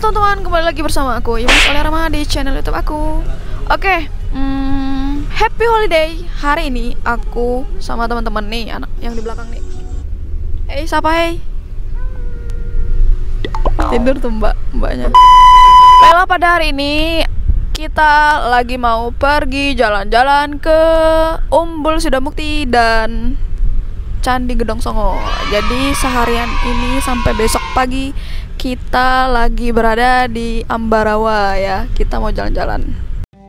teman-teman, kembali lagi bersama aku Yumis oleh Rama di channel YouTube aku. Oke, happy holiday. Hari ini aku sama teman-teman nih, anak yang di belakang nih. Siapa tidur tuh mbaknya. Baiklah, pada hari ini kita lagi mau pergi jalan-jalan ke Umbul Sidamukti dan Candi Gedong Songo. Jadi seharian ini sampai besok pagi kita lagi berada di Ambarawa ya. Kita mau jalan-jalan.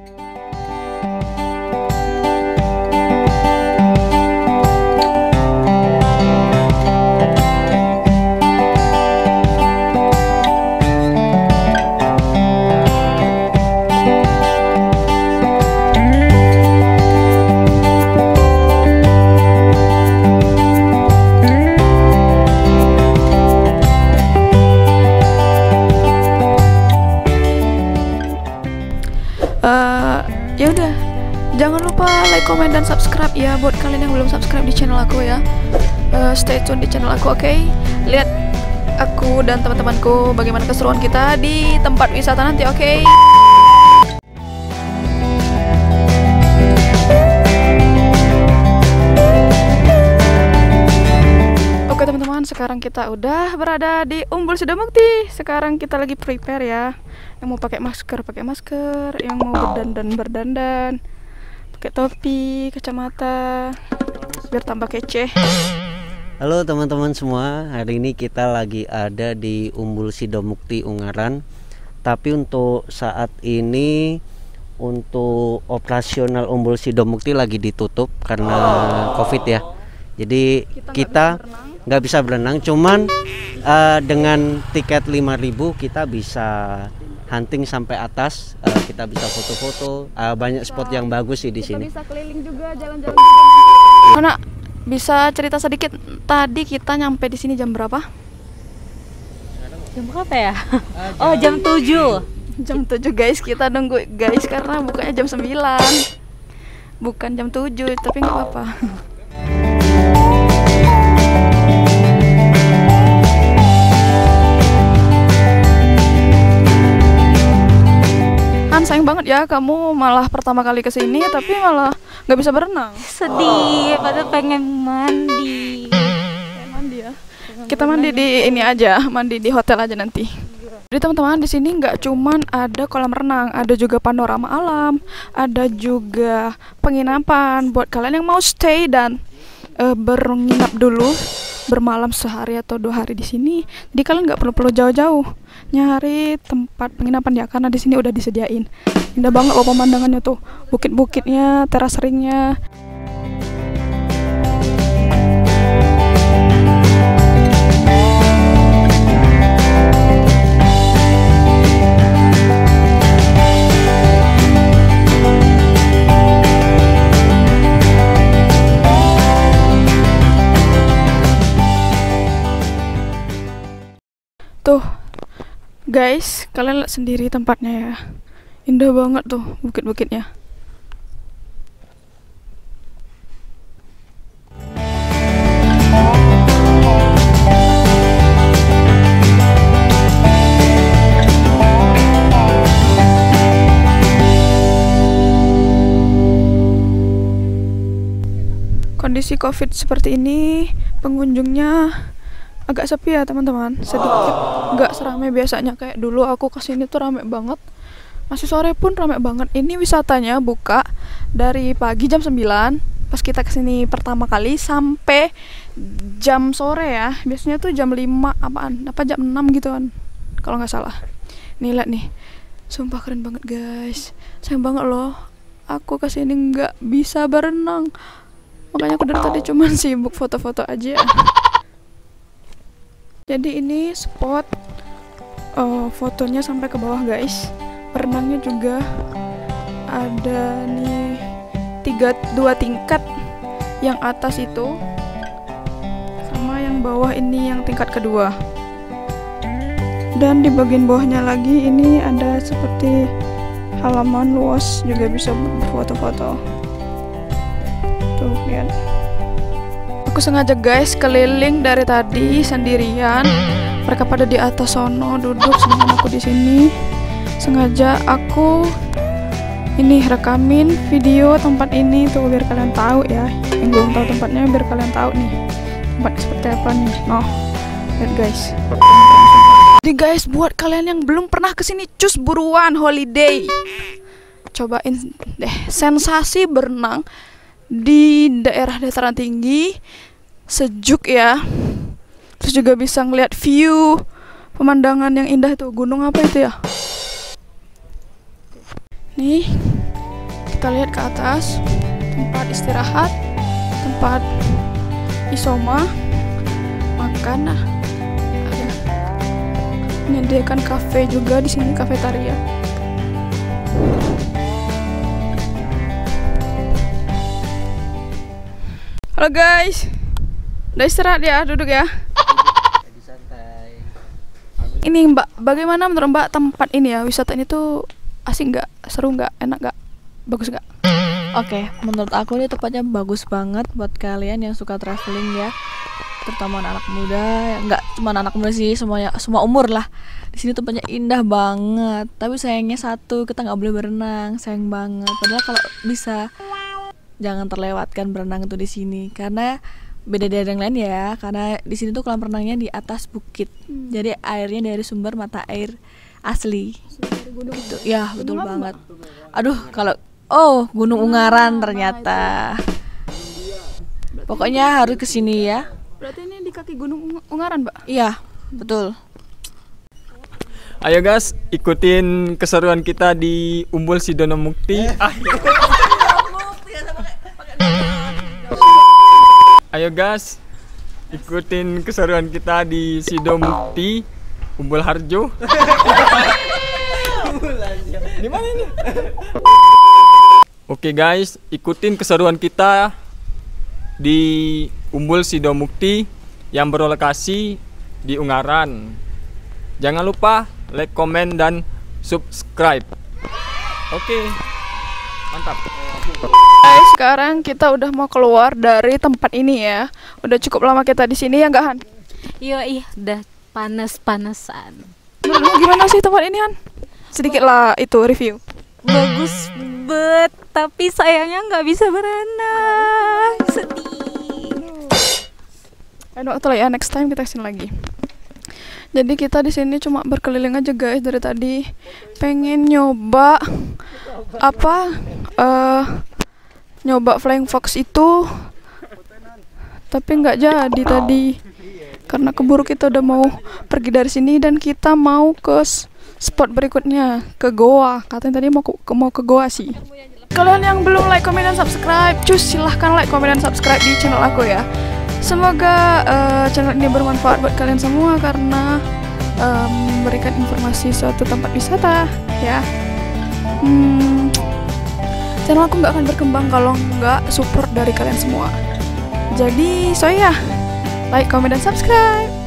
Ya udah, jangan lupa like, comment, dan subscribe ya buat kalian yang belum subscribe di channel aku ya. Stay tune di channel aku, oke? Lihat aku dan teman-temanku bagaimana keseruan kita di tempat wisata nanti, oke? Oke teman-teman, sekarang kita udah berada di Umbul Sidamukti. Sekarang kita lagi prepare ya. Yang mau pakai masker, yang mau berdandan, pakai topi, kacamata, biar tambah kece. Halo teman-teman semua, hari ini kita lagi ada di Umbul Sidamukti Ungaran. Tapi untuk saat ini untuk operasional Umbul Sidamukti lagi ditutup karena COVID ya. Jadi kita nggak bisa berenang, cuman dengan tiket 5.000 kita bisa hunting sampai atas, kita bisa foto-foto, banyak spot yang bagus sih di sini. Bisa keliling juga, jalan-jalan juga. Mana bisa cerita sedikit, tadi kita nyampe di sini jam berapa? Jam berapa ya? Oh, jam 7. Jam 7 guys, kita nunggu guys karena bukanya jam 9. Bukan jam 7, tapi nggak apa-apa. Sayang banget ya, kamu malah pertama kali kesini tapi malah nggak bisa berenang. Sedih, padahal pengen mandi. Mandi ya. Kita mandi di ini aja, mandi di hotel aja nanti. Jadi teman-teman, di sini nggak cuman ada kolam renang, ada juga panorama alam, ada juga penginapan buat kalian yang mau stay dan berinap dulu, bermalam sehari atau 2 hari di sini. Jadi kalian nggak perlu jauh-jauh nyari tempat penginapan ya, karena di sini udah disediain. Indah banget loh pemandangannya tuh, bukit-bukitnya, teras ringnya. Tuh guys, kalian lihat sendiri tempatnya ya. Indah banget tuh bukit-bukitnya. Kondisi COVID seperti ini, pengunjungnya agak sepi ya teman-teman, sedikit, nggak seramai biasanya. Kayak dulu aku kesini tuh rame banget, masih sore pun rame banget. Ini wisatanya buka dari pagi jam 9 pas kita kesini pertama kali sampai jam sore ya. Biasanya tuh jam 5 apa jam 6 gitu kan kalau nggak salah. Nih lihat nih, sumpah keren banget guys. Sayang banget loh aku kesini nggak bisa berenang, makanya aku dari tadi cuman sibuk foto-foto aja. Jadi ini spot fotonya sampai ke bawah guys. Berenangnya juga ada nih 2 tingkat. Yang atas itu sama yang bawah ini yang tingkat kedua. Dan di bagian bawahnya lagi ini ada seperti halaman luas, juga bisa berfoto-foto. Tuh lihat. Aku sengaja guys keliling dari tadi sendirian. Mereka pada di atas sono duduk, sedangkan aku di sini. Sengaja aku ini rekamin video tempat ini tuh biar kalian tahu ya. Yang belum tahu tempatnya biar kalian tahu nih tempatnya seperti apa nih. Noh, lihat guys. Jadi guys, buat kalian yang belum pernah kesini, cus buruan holiday. Cobain deh sensasi berenang di daerah dataran tinggi, sejuk ya. Terus juga bisa ngeliat view pemandangan yang indah tuh. Gunung apa itu ya? Nih, kita lihat ke atas, tempat istirahat, tempat isoma, makan. Nah, ada menyediakan kafe juga di sini, kafetaria. Halo guys, udah istirahat ya, duduk ya. Ini Mbak, bagaimana menurut Mbak tempat ini ya, wisata ini tuh asik nggak, seru nggak, enak nggak, bagus nggak? Oke, menurut aku ini tempatnya bagus banget buat kalian yang suka traveling ya, terutama anak muda, nggak cuma anak muda sih, semuanya, semua umur lah. Di sini tempatnya indah banget, tapi sayangnya satu, kita nggak boleh berenang, sayang banget. Padahal kalau bisa jangan terlewatkan berenang itu di sini, karena beda dari yang lain ya, karena di sini tuh kolam renangnya di atas bukit, jadi airnya dari sumber mata air asli. Itu ya betul banget. Aduh kalau Gunung Ungaran ternyata. Pokoknya harus kesini ya. Berarti ini di kaki Gunung Ungaran, Mbak? Iya betul. Ayo guys, ikutin keseruan kita di Umbul Sidonomukti. Ayo guys, ikutin keseruan kita di Sidomukti, Umbul Harjo. Di mana ini? Oke guys, ikutin keseruan kita di Umbul Sidomukti yang berlokasi di Ungaran. Jangan lupa like, komen, dan subscribe. Oke, mantap. Guys, sekarang kita udah mau keluar dari tempat ini ya. Udah cukup lama kita di sini ya nggak Han? Iya, udah panas-panasan. Menurutmu gimana sih tempat ini Han? Sedikit lah itu review. Bagus bet, tapi sayangnya nggak bisa berenang. Sedih. Aduh, waktu lah ya, next time kita kesini lagi. Jadi kita di sini cuma berkeliling aja guys dari tadi. Pengen nyoba nyoba Flying Fox itu, tapi nggak jadi tadi karena keburu. Kita udah mau pergi dari sini dan kita mau ke spot berikutnya, ke goa. Katanya tadi mau ke goa sih. Kalian yang belum like, comment, dan subscribe, cus silahkan like, comment, dan subscribe di channel aku ya. Semoga channel ini bermanfaat buat kalian semua karena memberikan informasi suatu tempat wisata ya. Channel aku nggak akan berkembang kalau nggak support dari kalian semua. Jadi like, comment, dan subscribe.